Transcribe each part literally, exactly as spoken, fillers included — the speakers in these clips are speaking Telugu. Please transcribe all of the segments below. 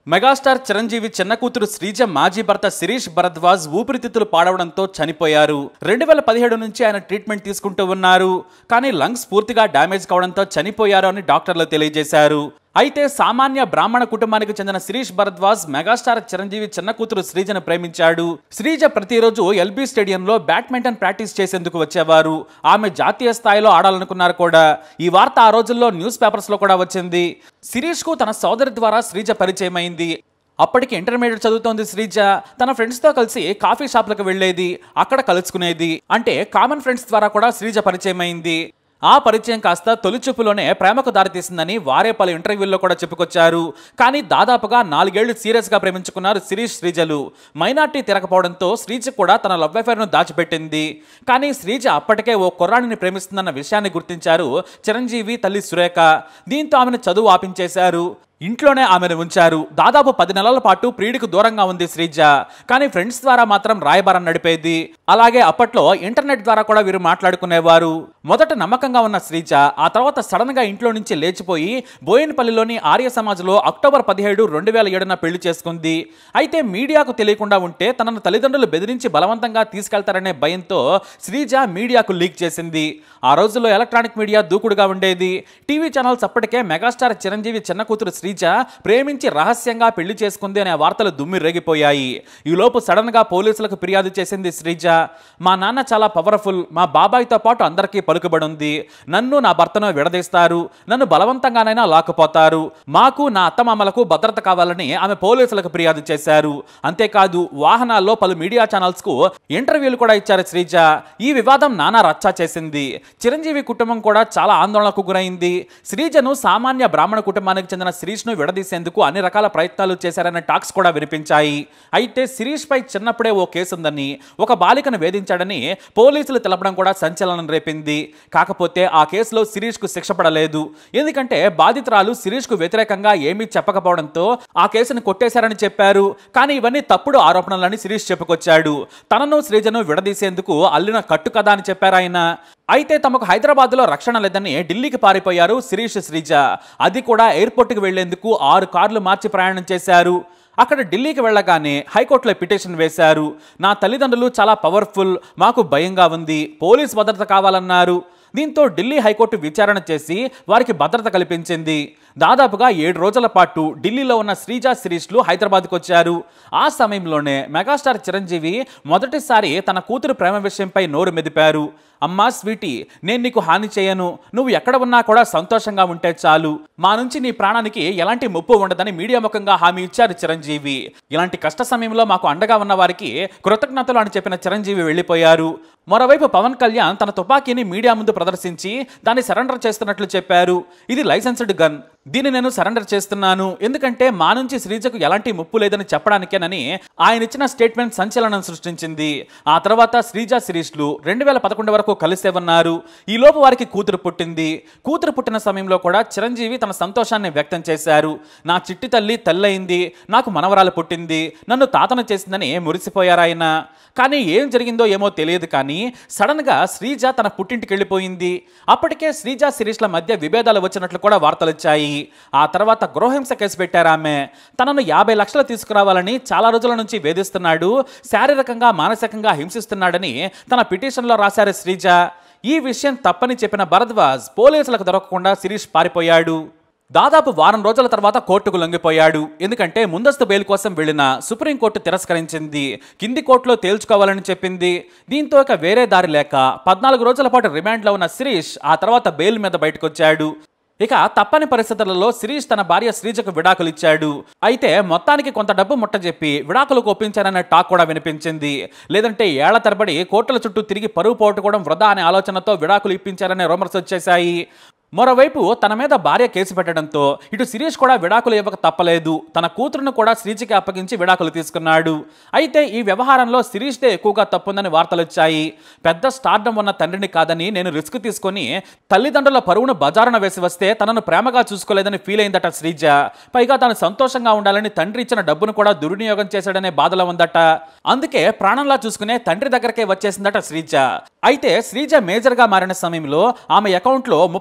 మెగాస్టార్ చిరంజీవి చిన్న కూతురు శ్రీజ మాజీ భర్త శిరీష్ భరద్వాజ్ ఊపిరితిత్తులు పాడవడంతో చనిపోయారు. రెండు వేల పదిహేడు నుంచి ఆయన ట్రీట్మెంట్ తీసుకుంటూ ఉన్నారు. కానీ లంగ్స్ పూర్తిగా డ్యామేజ్ కావడంతో చనిపోయారు అని డాక్టర్లు తెలియజేశారు. అయితే సామాన్య బ్రాహ్మణ కుటుంబానికి చెందిన శిరీష్ భరద్వాజ్ మెగాస్టార్ చిరంజీవి చిన్న కూతురు శ్రీజను ప్రేమించాడు. శ్రీజ ప్రతిరోజు ఎల్బీ స్టేడియంలో బ్యాడ్మింటన్ ప్రాక్టీస్ చేసేందుకు వచ్చేవారు. ఆమె జాతీయ స్థాయిలో ఆడాలనుకున్నారు కూడా. ఈ వార్త ఆ రోజుల్లో న్యూస్ పేపర్స్ లో కూడా వచ్చింది. శిరీష్ కు తన సోదరి ద్వారా శ్రీజ పరిచయం అయింది. అప్పటికి ఇంటర్మీడియట్ చదువుతోంది శ్రీజ. తన ఫ్రెండ్స్ తో కలిసి కాఫీ షాప్లకు వెళ్లేది, అక్కడ కలుసుకునేది. అంటే కామన్ ఫ్రెండ్స్ ద్వారా కూడా శ్రీజ పరిచయం అయింది. ఆ పరిచయం కాస్త తొలిచూపులోనే ప్రేమకు దారితీసిందని వారే పలు ఇంటర్వ్యూల్లో కూడా చెప్పుకొచ్చారు. కానీ దాదాపుగా నాలుగేళ్లు సీరియస్ గా ప్రేమించుకున్నారు శిరీష్ శ్రీజలు. మైనార్టీ తిరగపోవడంతో శ్రీజ కూడా తన లవ్ అఫైర్ ను దాచిపెట్టింది. కానీ శ్రీజ అప్పటికే ఓ కుర్రాడిని ప్రేమిస్తుందన్న విషయాన్ని గుర్తించారు చిరంజీవి తల్లి సురేఖ. దీంతో ఆమెను చదువు ఆపించేశారు. ఇంట్లోనే ఆమెను ఉంచారు. దాదాపు పది నెలల పాటు ప్రియుడికి దూరంగా ఉంది శ్రీజ. కానీ ఫ్రెండ్స్ ద్వారా మాత్రం రాయబారం నడిపేది. అలాగే అప్పట్లో ఇంటర్నెట్ ద్వారా కూడా వీరు మాట్లాడుకునేవారు. మొదట నమ్మకంగా ఉన్న శ్రీజ ఆ తర్వాత సడన్ గా ఇంట్లో నుంచి లేచిపోయి బోయినపల్లిలోని ఆర్య సమాజ్ లో అక్టోబర్ పదిహేడు రెండు వేల ఏడున పెళ్లి చేసుకుంది. అయితే మీడియాకు తెలియకుండా ఉంటే తనను తల్లిదండ్రులు బెదిరించి బలవంతంగా తీసుకెళ్తారనే భయంతో శ్రీజ మీడియాకు లీక్ చేసింది. ఆ రోజుల్లో ఎలక్ట్రానిక్ మీడియా దూకుడుగా ఉండేది. టీవీ ఛానల్స్ అప్పటికే మెగాస్టార్ చిరంజీవి చిన్న కూతురు శ్రీజ ప్రేమించి రహస్యంగా పెళ్లి చేసుకుంది అనే వార్తలు దుమ్మి రేగిపోయాయి. ఈలోపు సడన్ గా పోలీసులకు ఫిర్యాదు చేసింది శ్రీజ. మా నాన్న చాలా పవర్ఫుల్, మా బాబాయ్తో పాటు అందరికీ పలుకుబడి ఉంది. నన్ను నా భర్తను విడదీస్తారు, నన్ను బలవంతంగానైనా లాక్కుపోతారు. మాకు నా అత్తమామలకు భద్రత కావాలని ఆమె పోలీసులకు ఫిర్యాదు చేశారు. అంతేకాదు వాహనాల్లో పలు మీడియా ఛానల్స్ కు ఇంటర్వ్యూలు కూడా ఇచ్చారు శ్రీజ. ఈ వివాదం నానా రచ్చా చేసింది. చిరంజీవి కుటుంబం కూడా చాలా ఆందోళనకు గురైంది. శ్రీజను సామాన్య బ్రాహ్మణ కుటుంబానికి చెందిన శిరీష్ ను విడదీసేందుకు అన్ని రకాల ప్రయత్నాలు చేశారనే టాక్స్ కూడా వినిపించాయి. అయితే శిరీష్ పై చిన్నప్పుడే ఓ కేసు ఉందని, ఒక బాలికను వేధించాడని పోలీసులు తెలపడం కూడా సంచలనం రేపింది. కాకపోతే ఆ కేసులో శిరీష్ కు శిక్ష పడలేదు. ఎందుకంటే బాధితురాలు శిరీష్ కు వ్యతిరేకంగా ఏమీ చెప్పకపోవడంతో ఆ కేసును కొట్టేశారని చెప్పారు. కానీ ఇవన్నీ తప్పుడు ఆరోపణలని శిరీష్ చెప్పుకొచ్చాడు. తనను శ్రీజను విడదీసేందుకు అల్లిన కట్టు కదా అని చెప్పారు ఆయన. అయితే తమకు హైదరాబాద్లో రక్షణ లేదని ఢిల్లీకి పారిపోయారు శిరీష్ శ్రీజ. అది కూడా ఎయిర్పోర్ట్కి వెళ్లేందుకు ఆరు కార్లు మార్చి ప్రయాణం చేశారు. అక్కడ ఢిల్లీకి వెళ్ళగానే హైకోర్టులో పిటిషన్ వేశారు. నా తల్లిదండ్రులు చాలా పవర్ఫుల్, మాకు భయంగా ఉంది, పోలీస్ భద్రత కావాలన్నారు. దీంతో ఢిల్లీ హైకోర్టు విచారణ చేసి వారికి భద్రత కల్పించింది. దాదాపుగా ఏడు రోజుల పాటు ఢిల్లీలో ఉన్న శ్రీజ శిరీష్లు హైదరాబాద్కు వచ్చారు. ఆ సమయంలోనే మెగాస్టార్ చిరంజీవి మొదటిసారి తన కూతురు ప్రేమ విషయంపై నోరు మెదిపారు. అమ్మా స్వీటీ, నేను నీకు హాని చేయను, నువ్వు ఎక్కడ ఉన్నా కూడా సంతోషంగా ఉంటే చాలు, మా నుంచి నీ ప్రాణానికి ఎలాంటి ముప్పు ఉండదని మీడియా ముఖంగా హామీ ఇచ్చారు చిరంజీవి. ఇలాంటి కష్ట సమయంలో మాకు అండగా ఉన్న వారికి కృతజ్ఞతలు అని చెప్పిన చిరంజీవి వెళ్లిపోయారు. మరోవైపు పవన్ కళ్యాణ్ తన తుపాకీని మీడియా ముందు ప్రదర్శించి దాన్ని సరెండర్ చేస్తున్నట్లు చెప్పారు. ఇది లైసెన్స్డ్ గన్, దీన్ని నేను సరెండర్ చేస్తున్నాను, ఎందుకంటే మా నుంచి శ్రీజకు ఎలాంటి ముప్పు లేదని చెప్పడానికేనని ఆయన ఇచ్చిన స్టేట్మెంట్ సంచలనం సృష్టించింది. ఆ తర్వాత శ్రీజ శిరీష్లు రెండు వేల పదకొండు వరకు కలిసే ఉన్నారు. ఈ లోపు వారికి కూతురు పుట్టింది. కూతురు పుట్టిన సమయంలో కూడా చిరంజీవి తన సంతోషాన్ని వ్యక్తం చేశారు. నా చిట్టి తల్లి తల్లయింది, నాకు మనవరాలు పుట్టింది, నన్ను తాతను చేసిందని మురిసిపోయారు ఆయన. కానీ ఏం జరిగిందో ఏమో తెలియదు. కానీ సడన్ గా శ్రీజ తన పుట్టింటికి వెళ్ళిపోయింది. అప్పటికే శ్రీజ శిరీష్ల మధ్య విభేదాలు వచ్చినట్లు కూడా వార్తలు వచ్చాయి. ఆ తర్వాత గృహహింస కేసు పెట్టారు ఆమె. తనను యాభై లక్షలు తీసుకురావాలని చాలా రోజుల నుంచి వేధిస్తున్నాడు, శారీరకంగా మానసికంగా హింసిస్తున్నాడని తన పిటిషన్లో రాశారు శ్రీజ. ఈ విషయం తప్పని చెప్పిన భరద్వాజ్ పోలీసులకు దొరకకుండా శిరీష్ పారిపోయాడు. దాదాపు వారం రోజుల తర్వాత కోర్టుకు లొంగిపోయాడు. ఎందుకంటే ముందస్తు బెయిల్ కోసం వెళ్లిన సుప్రీంకోర్టు తిరస్కరించింది. కింది కోర్టులో తేల్చుకోవాలని చెప్పింది. దీంతో ఇక వేరే దారి లేక పద్నాలుగు రోజుల పాటు రిమాండ్లో ఉన్న శిరీష్ ఆ తర్వాత బెయిల్ మీద బయటకు వచ్చాడు. ఇక తప్పని పరిస్థితులలో శిరీష్ తన భార్య శ్రీజకు విడాకులు ఇచ్చాడు. అయితే మొత్తానికి కొంత డబ్బు ముట్టజెప్పి విడాకులకు ఒప్పించారనే టాక్ కూడా వినిపించింది. లేదంటే ఏళ్ల తరబడి కోర్టుల చుట్టూ తిరిగి పరువు పోగొట్టుకోవడం వృధా అనే ఆలోచనతో విడాకులు ఇప్పించారనే రూమర్స్ వచ్చేశాయి. మరోవైపు తన మీద భార్య కేసు పెట్టడంతో ఇటు శిరీష్ కూడా విడాకులు ఇవ్వక తప్పలేదు. తన కూతురును కూడా శ్రీజకి అప్పగించి విడాకులు తీసుకున్నాడు. అయితే ఈ వ్యవహారంలో శిరీష్దే ఎక్కువగా తప్పుందని వార్తలు వచ్చాయి. పెద్ద స్టార్డమ్ ఉన్న తండ్రిని కాదని నేను రిస్క్ తీసుకొని తల్లిదండ్రుల పరువును బజారున వేసి వస్తే తనను ప్రేమగా చూసుకోలేదని ఫీల్ అయిందట శ్రీజ. పైగా తాను సంతోషంగా ఉండాలని తండ్రి ఇచ్చిన డబ్బును కూడా దుర్వినియోగం చేశాడనే బాధలో ఉందట. అందుకే ప్రాణంలా చూసుకునే తండ్రి దగ్గరకే వచ్చేసిందట శ్రీజ. అయితే శ్రీజ మేజర్ గా మారిన సమయంలో ఆమె అకౌంట్లో ముప్పై రెండు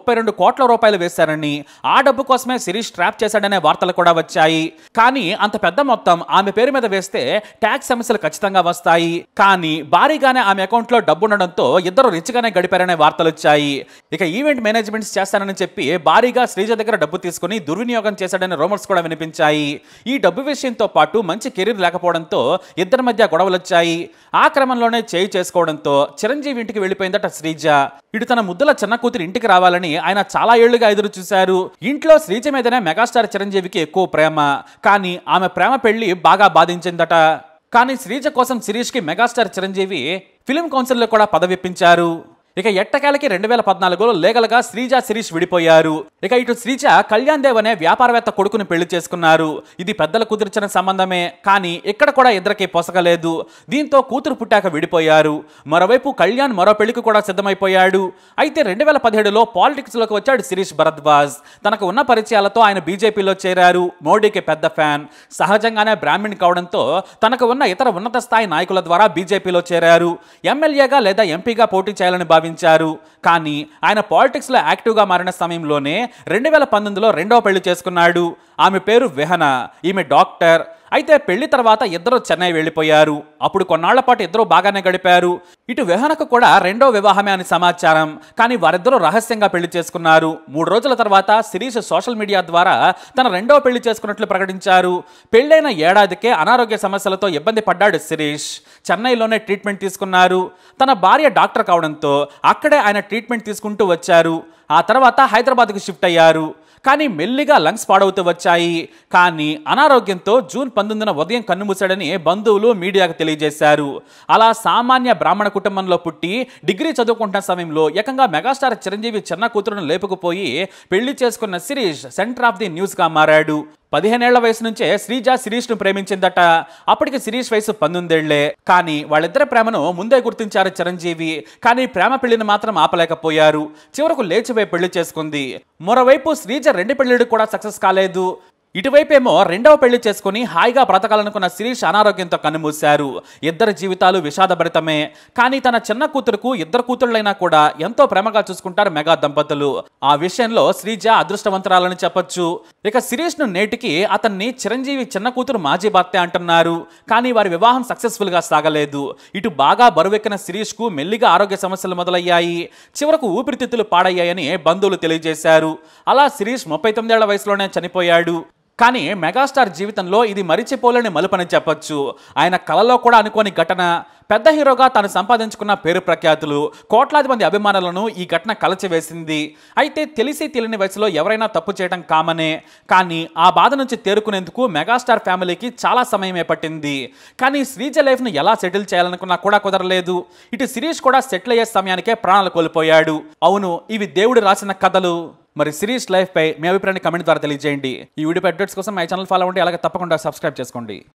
కోట్ల రూపాయలు వేశారని, ఆ డబ్బు కోసమే శిరీష్ ట్రాప్ చేశాడనే వార్తలు కూడా వచ్చాయి. కానీ అంత పెద్ద మొత్తం ఆమె పేరు మీద వేస్తే ట్యాక్స్ సమస్యలు ఖచ్చితంగా వస్తాయి. కానీ భారీగానే ఆమె అకౌంట్ లో డబ్బు ఉండడంతో ఇద్దరు రిచ్ గానే గడిపారనే వార్తలు వచ్చాయి. ఇక ఈవెంట్ మేనేజ్మెంట్స్ చేస్తానని చెప్పి భారీగా శ్రీజ దగ్గర డబ్బు తీసుకుని దుర్వినియోగం చేశాడనే రూమర్స్ కూడా వినిపించాయి. ఈ డబ్బు విషయంతో పాటు మంచి కెరీర్ లేకపోవడంతో ఇద్దరి మధ్య గొడవలు వచ్చాయి. ఆ క్రమంలోనే చేయి చేసుకోవడంతో చిరంజీవి ఇంటికి వెళ్ళిపోయిందట శ్రీజ. ఇటు తన ముద్దుల చిన్న కూతురు ఇంటికి రావాలని ఆయన చాలా ఏళ్లుగా ఎదురు చూశారు. ఇంట్లో శ్రీజ మీదనే మెగాస్టార్ చిరంజీవికి ఎక్కువ ప్రేమ. కానీ ఆమె ప్రేమ పెళ్లి బాగా బాధించిందట. కానీ శ్రీజ కోసం శిరీష్ కి మెగాస్టార్ చిరంజీవి ఫిల్మ్ కౌన్సిల్ లో కూడా పదవిప్పించారు. ఇక ఎట్టకేలకి రెండు వేల పద్నాలుగులో లీగల్ గా శ్రీజ శిరీష్ విడిపోయారు. ఇక ఇటు శ్రీజ కళ్యాణ్ దేవ్ అనే వ్యాపారవేత్త కొడుకుని పెళ్లి చేసుకున్నారు. ఇది పెద్దలు కుదిర్చిన సంబంధమే. కానీ ఇక్కడ కూడా ఇద్దరికి పొసగలేదు. దీంతో కూతురు పుట్టాక విడిపోయారు. మరోవైపు కళ్యాణ్ మరో పెళ్లికి కూడా సిద్ధమైపోయాడు. అయితే రెండు వేల పదిహేడులో పాలిటిక్స్ లోకి వచ్చాడు శిరీష్ భరద్వాజ్. తనకు ఉన్న పరిచయాలతో ఆయన బీజేపీలో చేరారు. మోడీకి పెద్ద ఫ్యాన్. సహజంగానే బ్రాహ్మణ్ కావడంతో తనకు ఉన్న ఇతర ఉన్నత స్థాయి నాయకుల ద్వారా బీజేపీలో చేరారు. ఎమ్మెల్యేగా లేదా ఎంపీగా పోటీ చేయాలని భావించారు. కానీ ఆయన పాలిటిక్స్ లో యాక్టివ్ గా మారిన సమయంలోనే రెండు వేల పంతొమ్మిదిలో రెండవ పెళ్లి చేసుకున్నాడు. ఆమె పేరు వెహన. ఈమె డాక్టర్. అయితే పెళ్లి తర్వాత ఇద్దరు చెన్నై వెళ్లిపోయారు. అప్పుడు కొన్నాళ్ల పాటు ఇద్దరు బాగానే గడిపారు. ఇటు వెహనకు కూడా రెండో వివాహమే అని సమాచారం. కానీ వారిద్దరూ రహస్యంగా పెళ్లి చేసుకున్నారు. మూడు రోజుల తర్వాత శిరీష్ సోషల్ మీడియా ద్వారా తన రెండో పెళ్లి చేసుకున్నట్లు ప్రకటించారు. పెళ్లైన ఏడాదికే అనారోగ్య సమస్యలతో ఇబ్బంది పడ్డాడు శిరీష్. చెన్నైలోనే ట్రీట్మెంట్ తీసుకున్నారు. తన భార్య డాక్టర్ కావడంతో అక్కడే ఆయన ట్రీట్మెంట్ తీసుకుంటూ వచ్చారు. ఆ తర్వాత హైదరాబాద్కు షిఫ్ట్ అయ్యారు. కానీ మెల్లిగా లంగ్స్ పాడవుతూ వచ్చాయి. కానీ అనారోగ్యంతో జూన్ పంతొమ్మిదిన ఉదయం కన్నుమూశాడని బంధువులు మీడియాకు తెలియజేశారు. అలా సామాన్య బ్రాహ్మణ కుటుంబంలో పుట్టి డిగ్రీ చదువుకుంటున్న సమయంలో ఏకంగా మెగాస్టార్ చిరంజీవి చిన్న కూతురును లేపుకుపోయి పెళ్లి చేసుకున్న Shirish centre of the news గా మారాడు. పదిహేనేళ్ల వయసు నుంచే శ్రీజ శిరీష్ ను ప్రేమించిందట. అప్పటికి శిరీష్ వయసు పంతొమ్మిదేళ్లే. కానీ వాళ్ళిద్దరి ప్రేమను ముందే గుర్తించారు చిరంజీవి. కానీ ప్రేమ పెళ్లిని మాత్రం ఆపలేకపోయారు. చివరకు లేచిపోయి పెళ్లి చేసుకుంది. మరోవైపు శ్రీజ రెండు పెళ్లిళ్ళు కూడా సక్సెస్ కాలేదు. ఇటువైపేమో రెండవ పెళ్లి చేసుకుని హాయిగా బ్రతకాలనుకున్న శిరీష్ అనారోగ్యంతో కన్నుమూశారు. ఇద్దరి జీవితాలు విషాదభరితమే. కానీ తన చిన్న కూతురుకు ఇద్దరు కూతుళ్ళైనా కూడా ఎంతో ప్రేమగా చూసుకుంటారు మెగా దంపతులు. ఆ విషయంలో శ్రీజ అదృష్టవంతురాలని చెప్పొచ్చు. ఇక శిరీష్ ను నేటికి అతన్ని చిరంజీవి చిన్న కూతురు మాజీ భర్తే అంటున్నారు. కానీ వారి వివాహం సక్సెస్ఫుల్ గా సాగలేదు. ఇటు బాగా బరువెక్కిన శిరీష్ కు మెల్లిగా ఆరోగ్య సమస్యలు మొదలయ్యాయి. చివరకు ఊపిరితిత్తులు పాడయ్యాయని బంధువులు తెలియజేశారు. అలా శిరీష్ ముప్పై తొమ్మిదేళ్ల వయసులోనే చనిపోయాడు. కానీ మెగాస్టార్ జీవితంలో ఇది మరిచిపోలేని మలుపని చెప్పొచ్చు. ఆయన కలలో కూడా అనుకోని ఘటన. పెద్ద హీరోగా తాను సంపాదించుకున్న పేరు ప్రఖ్యాతులు, కోట్లాది మంది అభిమానులను ఈ ఘటన కలచివేసింది. అయితే తెలిసి తెలియని వయసులో ఎవరైనా తప్పు చేయడం కామనే. కానీ ఆ బాధ నుంచి తేరుకునేందుకు మెగాస్టార్ ఫ్యామిలీకి చాలా సమయమే పట్టింది. కానీ శ్రీజ లైఫ్ను ఎలా సెటిల్ చేయాలనుకున్నా కూడా కుదరలేదు. ఇటు శిరీష్ కూడా సెటిల్ అయ్యే సమయానికే ప్రాణాలు కోల్పోయాడు. అవును, ఇవి దేవుడు రాసిన కథలు. మరి శిరీష్ లైఫ్ పై మీ అభిప్రాయాన్ని కమెంట్ ద్వారా తెలియజేయండి. ఈ వీడియో అప్డేట్స్ కోసం మై ఛానల్ ఫాలో అవ్వండి. అలాగే తప్పకుండా సబ్స్క్రైబ్ చేసుకోండి.